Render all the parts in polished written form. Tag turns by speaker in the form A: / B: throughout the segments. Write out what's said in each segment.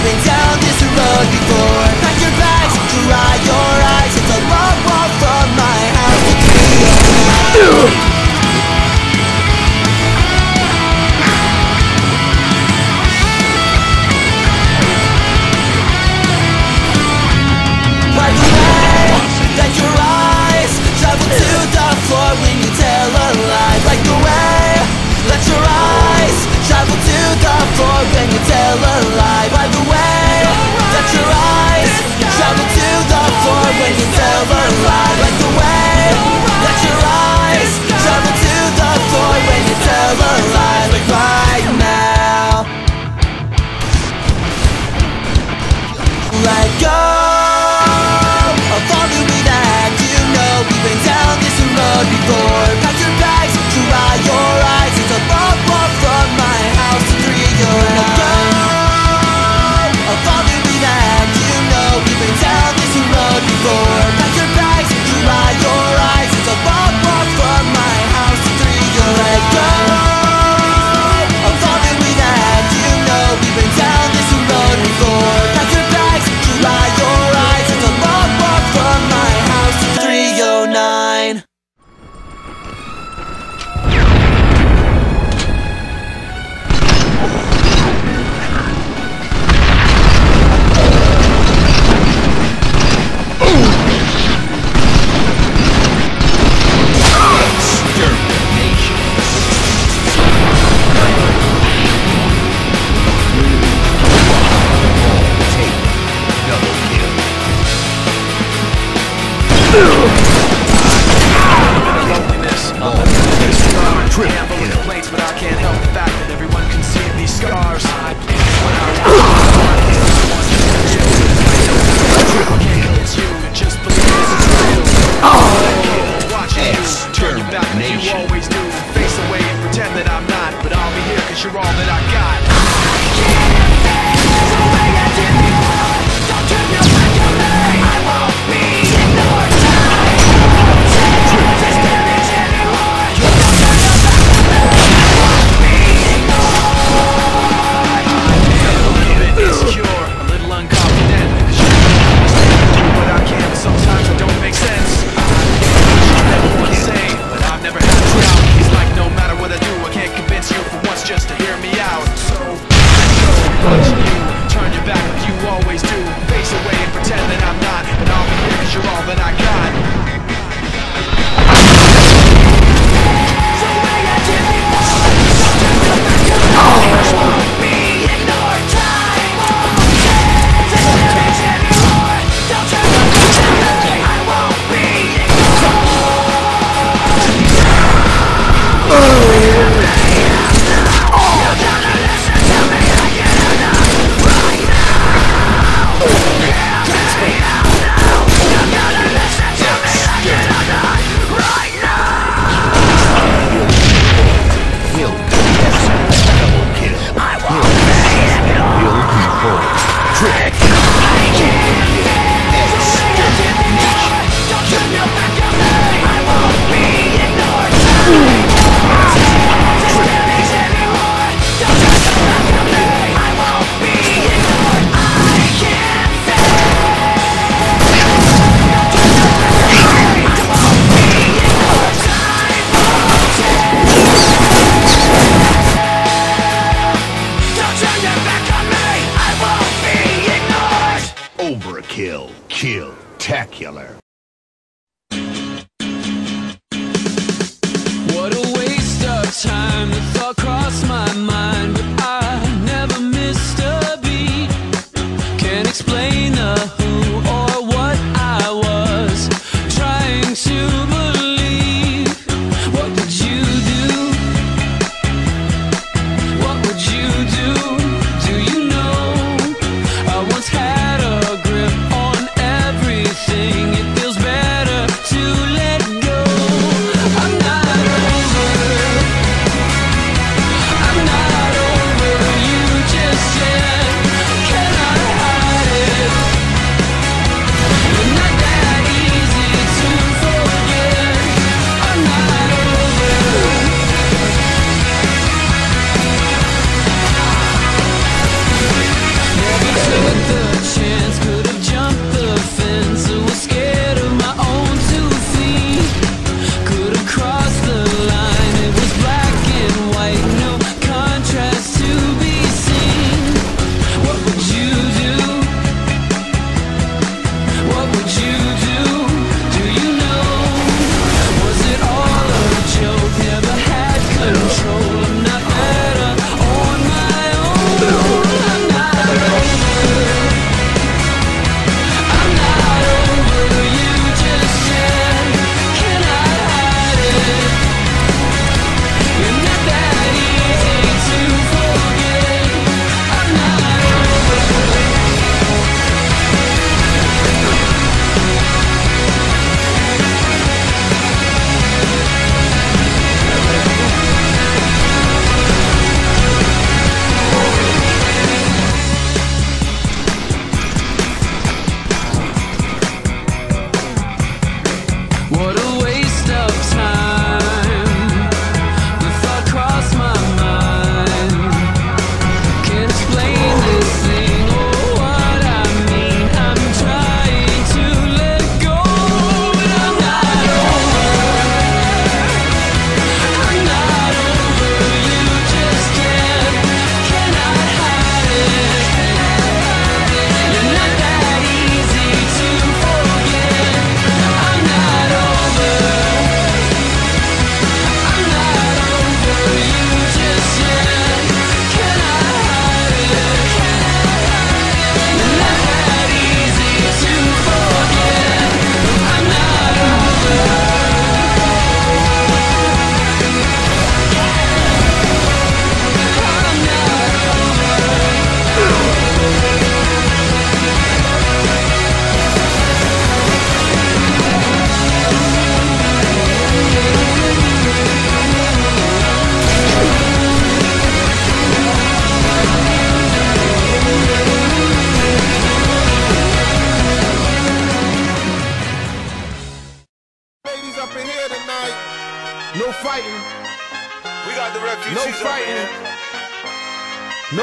A: we've been down this road before. Pack your bags, dry your eyes. It's a long walk from my house to 309. By the way that your eyes travel to the floor when you tell a lie. Like the way that your eyes travel to the floor when you tell a lie. By the way that your eyes travel to the floor when you tell a lie. Like the way that your eyes travel to the floor when you tell a lie. Like right now. Let go of all the way that you know. We've been down this road before. Pack your bags, dry your eyes. It's a long walk from my house to 309. Let go of all the way that you know. We've been down this road before. Pack your bags, dry your eyes. It's a long walk from my house to 309. Let go of all the way that you know. We've been down this road before. Pack your bags, dry your eyes. It's a long walk from my house to 309.
B: Kill-tacular.
C: What a waste of time. The thought crossed my mind, but I never missed a beat. Can't explain the who or what I was trying to believe. What would you do? What would you do? Do you know? I once had a grip on everything. It feels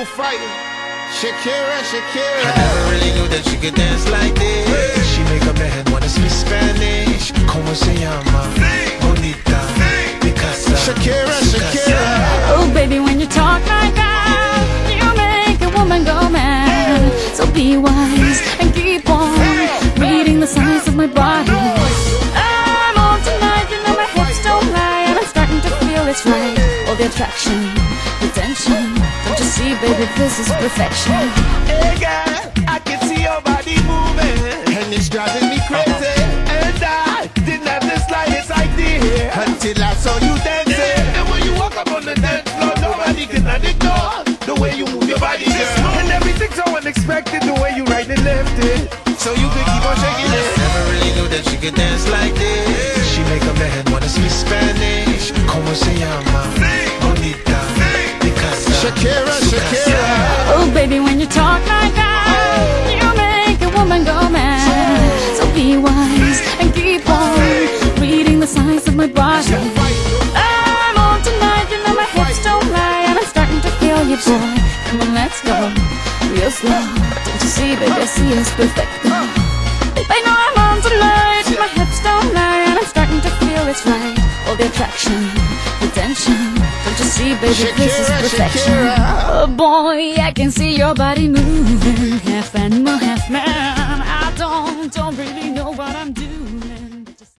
B: no fighting. Shakira, Shakira.
D: I never really knew that she could dance like this. She make a man wanna speak Spanish. Como se llama? Bonita. Picasa.
B: Shakira, Shakira.
E: Oh baby, when you talk like that, you make a woman go mad. So be wise and keep on reading the signs of my body. I'm on tonight, you know my hips don't lie, and I'm starting to feel it's right. All the attraction, the tension, don't you see, baby, this is perfection.
D: Hey girl, I can see your body moving,
B: And it's driving me crazy.
D: and I didn't have the slightest idea
B: Until I saw you dancing.
D: And when you walk up on the dance floor, nobody can ignore the way you move your body, girl. And everything's so unexpected, the way you right and left it, so you can keep on shaking it. Never really knew that she could dance like this. She make a man wanna speak Spanish. Como se llama? Bonita. Picasa.
B: Shakira, Shakira.
E: Oh baby, when you talk like that, you make a woman go mad. So be wise and keep on reading the signs of my body. I'm on tonight, you know my hips don't lie, and I'm starting to feel you, boy. Come on, let's go real slow. Don't you see, baby, I see it's perfect. I know I'm on tonight, my hips don't lie, and I'm starting to feel it's right. All the attraction, the tension, don't you see, baby, this is
B: Shakira,
E: perfection.
B: Shakira.
E: Oh boy, I can see your body moving, half animal, half man. I don't really know what I'm doing.